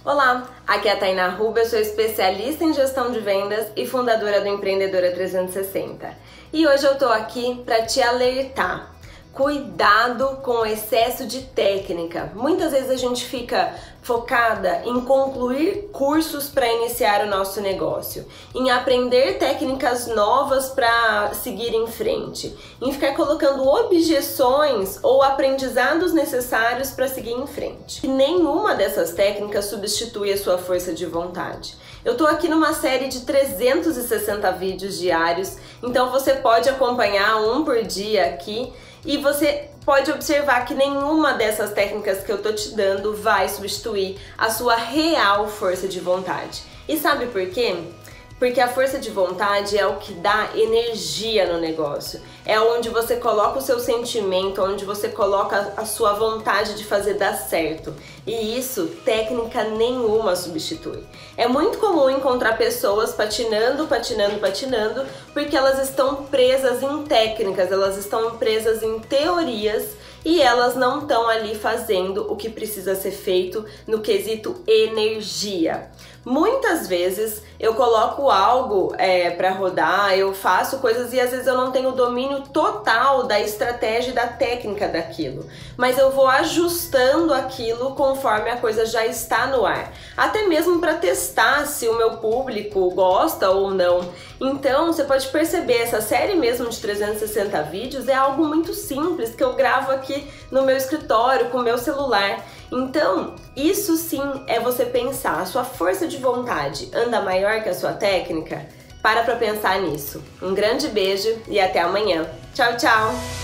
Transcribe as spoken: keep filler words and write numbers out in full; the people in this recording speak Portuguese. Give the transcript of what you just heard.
Olá, aqui é a Tainá Ruba, eu sou especialista em gestão de vendas e fundadora do Empreendedora trezentos e sessenta. E hoje eu tô aqui para te alertar. Cuidado com o excesso de técnica. Muitas vezes a gente fica focada em concluir cursos para iniciar o nosso negócio, em aprender técnicas novas para seguir em frente, em ficar colocando objeções ou aprendizados necessários para seguir em frente. E nenhuma dessas técnicas substitui a sua força de vontade. Eu tô aqui numa série de trezentos e sessenta vídeos diários, então você pode acompanhar um por dia aqui. E você pode observar que nenhuma dessas técnicas que eu tô te dando vai substituir a sua real força de vontade. E sabe por quê? Porque a força de vontade é o que dá energia no negócio. É onde você coloca o seu sentimento, onde você coloca a sua vontade de fazer dar certo. E isso, técnica nenhuma substitui. É muito comum encontrar pessoas patinando, patinando, patinando, porque elas estão presas em técnicas, elas estão presas em teorias e elas não estão ali fazendo o que precisa ser feito no quesito energia. Muitas vezes eu coloco algo é, para rodar, eu faço coisas e às vezes eu não tenho domínio total da estratégia e da técnica daquilo, mas eu vou ajustando aquilo conforme a coisa já está no ar, até mesmo para testar se o meu público gosta ou não. Então você pode perceber, essa série mesmo de trezentos e sessenta vídeos é algo muito simples que eu gravo aqui no meu escritório com o meu celular. Então, isso sim é você pensar, a sua força de vontade anda maior que a sua técnica? Para pra pensar nisso. Um grande beijo e até amanhã. Tchau, tchau!